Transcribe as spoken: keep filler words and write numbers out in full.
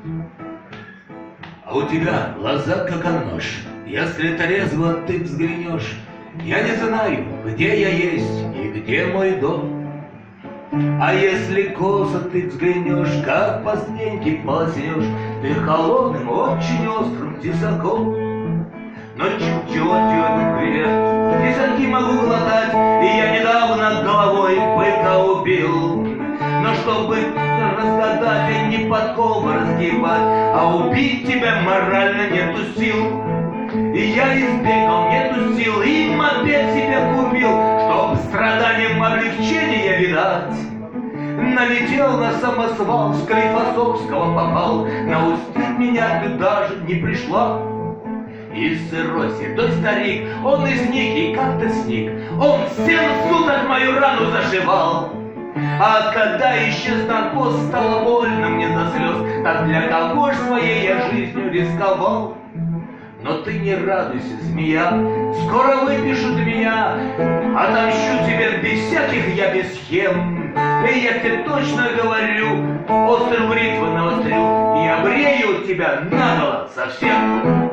А у тебя глаза как нож. Если трезво ты взглянешь, я не знаю, где я есть и где мой дом. А если косо ты взглянешь, как по стенке полоснешь, ты холодным, очень острым тесаком. Но чего тебе привет, тесаки могу глотать, и я недавно головой быка убил. Но чтобы разгадать и не подколбы разгибать, а убить тебя морально нету сил. И я избегал, нету сил, и мопед себе купил, чтоб страданием облегчения видать. Налетел на самосвал, с Склифосовского попал, наустить меня ты даже не пришла. Из сыроси тот старик, он из Ники как-то сник, он семь суток мою рану зашивал. А когда исчез наркоз, стало больно мне до слез, так для кого ж своей я жизнью рисковал? Но ты не радуйся, змея, скоро выпишут меня, отомщу тебе без всяких я, без схем. И я тебе точно говорю, острым бритвы навострю и обрею тебя наголо совсем.